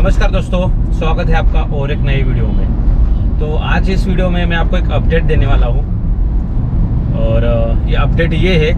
नमस्कार दोस्तों, स्वागत है आपका और एक नई वीडियो में। तो आज इस वीडियो में मैं आपको एक अपडेट देने वाला हूं और ये अपडेट ये है,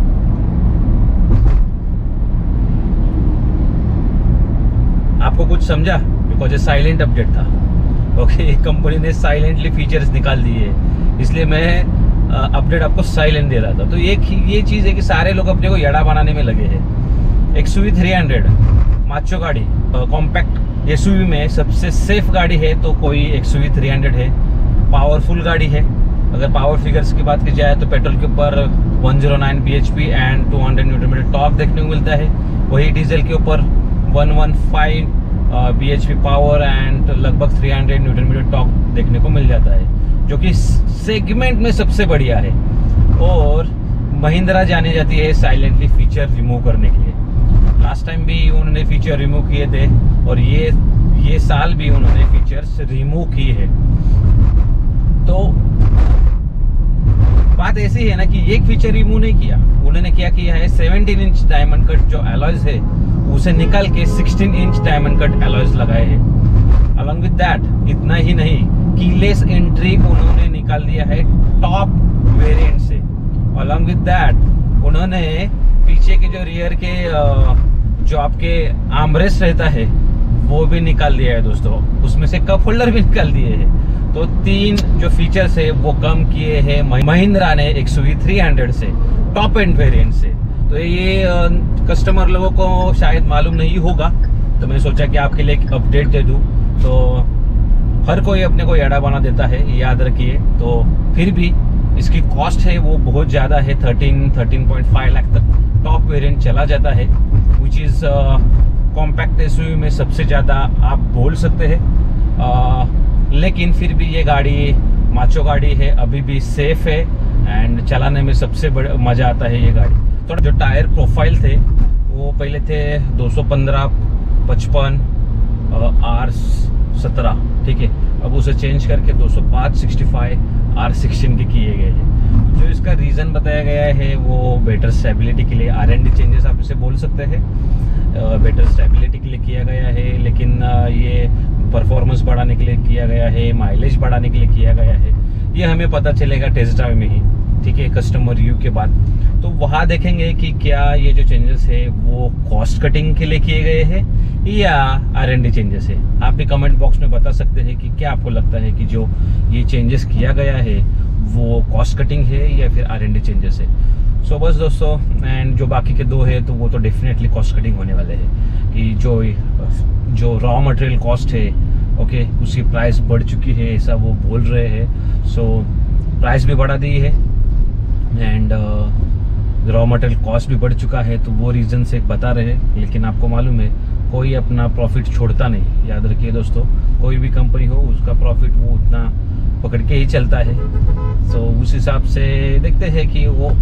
आपको कुछ समझा? बिकॉज ये साइलेंट अपडेट था। ओके, कंपनी ने साइलेंटली फीचर्स निकाल दिए, इसलिए मैं अपडेट आपको साइलेंट दे रहा था। तो ये चीज़ है कि सारे लोग अपने को यड़ा बनाने में लगे हैं। XUV 300 माचो गाड़ी, कॉम्पैक्ट SUV में सबसे सेफ गाड़ी है तो कोई XUV 300 है। पावरफुल गाड़ी है। अगर पावर फिगर्स की बात की जाए तो पेट्रोल के ऊपर 109 bhp एंड 200 Nm टॉर्क देखने को मिलता है। वही डीजल के ऊपर 115 bhp पावर एंड लगभग 300 Nm टॉर्क देखने को मिल जाता है, जो कि सेगमेंट में सबसे बढ़िया है। और महिंद्रा जानी जाती है साइलेंटली फीचर रिमूव करने के लिए। लास्ट टाइम भी उन्होंने फीचर रिमूव किए थे और ये साल भी उन्होंने फीचर्स रिमूव किए हैं। तो बात ऐसी है ना कि एक फीचर रिमूव नहीं किया, उन्होंने क्या किया है 17 इंच डायमंड कट जो अलॉयज है उसे निकाल के 16 इंच डायमंड कट अलॉयज लगाए हैं। अलॉन्ग विद दैट इतना ही नहीं, कीलेस एंट्री उन्होंने निकाल दिया है टॉप वेरिएंट से। अलॉन्ग विद दैट उन्होंने पीछे के जो रियर के जो आपके आर्मरेस्ट रहता है वो भी निकाल दिया है दोस्तों, उसमें से कप होल्डर भी निकाल दिए हैं। तो 3 जो फीचर्स है वो कम किए हैं महिंद्रा ने XUV 300 से, टॉप एंड वेरिएंट से। तो ये कस्टमर लोगों को शायद मालूम नहीं होगा, तो मैं सोचा कि आपके लिए एक अपडेट दे दूं। तो हर कोई अपने को यड़ा बना देता है, ये याद रखिए। तो फिर भी इसकी कॉस्ट है वो बहुत ज़्यादा है, 13.5 लाख तक टॉप वेरिएंट चला जाता है, विच इज़ कॉम्पैक्ट SUV में सबसे ज़्यादा आप बोल सकते हैं। लेकिन फिर भी ये गाड़ी माचो गाड़ी है, अभी भी सेफ है एंड चलाने में सबसे बड़ा मज़ा आता है ये गाड़ी। तो जो टायर प्रोफाइल थे वो पहले थे 215, 55, R17, ठीक है। अब उसे चेंज करके 205, 65, R16 के किए गए हैं। जो इसका रीज़न बताया गया है वो बेटर स्टेबिलिटी के लिए, R&D चेंजेस आप इसे बोल सकते हैं, बेटर स्टेबिलिटी के लिए किया गया है। लेकिन ये परफॉर्मेंस बढ़ाने के लिए किया गया है, माइलेज बढ़ाने के लिए किया गया है, ये हमें पता चलेगा टेस्ट ड्राइव में ही, ठीक है, कस्टमर रिव्यू के बाद। तो वहाँ देखेंगे कि क्या ये जो चेंजेस है वो कॉस्ट कटिंग के लिए किए गए हैं या R&D चेंजेस है। आप भी कमेंट बॉक्स में बता सकते हैं कि क्या आपको लगता है कि जो ये चेंजेस किया गया है वो कॉस्ट कटिंग है या फिर R&D चेंजेस है। सो बस दोस्तों, एंड जो बाकी के 2 है तो वो तो डेफिनेटली कॉस्ट कटिंग होने वाले हैं कि जो रॉ मटेरियल कॉस्ट है, ओके, उसकी प्राइस बढ़ चुकी है ऐसा वो बोल रहे हैं। सो प्राइस भी बढ़ा दी है एंड रॉ मटेरियल कॉस्ट भी बढ़ चुका है, तो वो रीज़न से बता रहे हैं। लेकिन आपको मालूम है कोई अपना प्रॉफिट छोड़ता नहीं, याद रखिए दोस्तों, कोई भी कंपनी हो उसका प्रॉफिट वो उतना पकड़ के ही चलता है। तो उस हिसाब से देखते हैं कि वो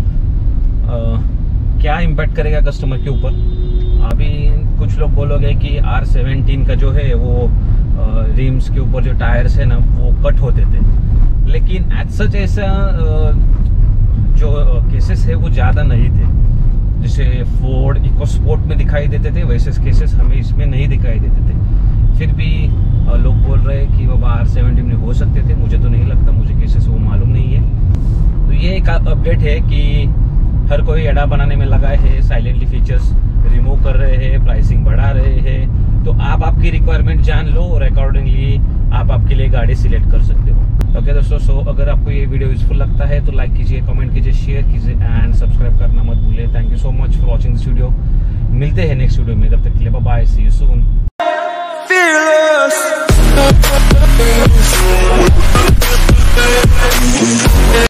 क्या इम्पैक्ट करेगा कस्टमर के ऊपर। अभी कुछ लोग बोलोगे कि R17 का जो है वो रिम्स के ऊपर जो टायर्स है ना वो कट होते थे, लेकिन एज सच ऐसा जो केसेस है वो ज़्यादा नहीं थे। जैसे फोर्ड इकोस्पोर्ट में दिखाई देते थे वैसे केसेस हमें इसमें नहीं दिखाई देते थे। फिर भी लोग बोल रहे हैं कि बाबा R17 में हो सकते थे, मुझे तो नहीं लगता, मुझे केसेस वो मालूम नहीं है। तो ये एक अपडेट है कि हर कोई एडा बनाने में लगा है, साइलेंटली फीचर्स रिमूव कर रहे हैं, प्राइसिंग बढ़ा रहे हैं। तो आप आपकी रिक्वायरमेंट जान लो और अकॉर्डिंगली आप आपके लिए गाड़ी सिलेक्ट कर सकते हो। ओके दोस्तों, सो अगर आपको ये वीडियो यूजफुल लगता है तो लाइक कीजिए, कमेंट कीजिए, शेयर कीजिए एंड सब्सक्राइब करना मत भूलिए। Thank you so much for watching this video. मिलते हैं नेक्स्ट वीडियो में, तब तक के लिए bye bye, see you soon.